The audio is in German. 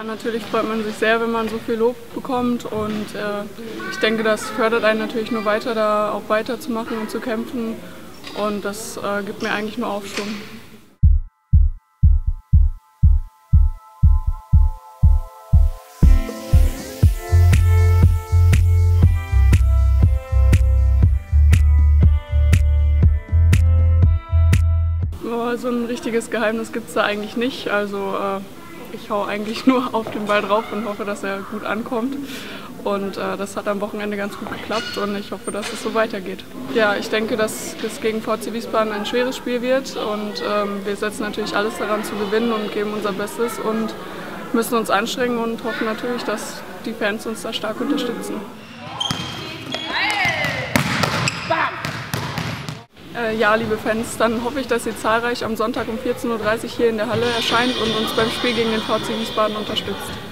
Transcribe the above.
natürlich freut man sich sehr, wenn man so viel Lob bekommt und ich denke, das fördert einen natürlich nur weiter, da auch weiterzumachen und zu kämpfen und das gibt mir eigentlich nur Aufschwung. So ein richtiges Geheimnis gibt es da eigentlich nicht. Also ich hau eigentlich nur auf den Ball drauf und hoffe, dass er gut ankommt. Und das hat am Wochenende ganz gut geklappt und ich hoffe, dass es so weitergeht. Ja, ich denke, dass es gegen VC Wiesbaden ein schweres Spiel wird und wir setzen natürlich alles daran zu gewinnen und geben unser Bestes und müssen uns anstrengen und hoffen natürlich, dass die Fans uns da stark unterstützen. Ja, liebe Fans, dann hoffe ich, dass ihr zahlreich am Sonntag um 14:30 Uhr hier in der Halle erscheint und uns beim Spiel gegen den VC Wiesbaden unterstützt.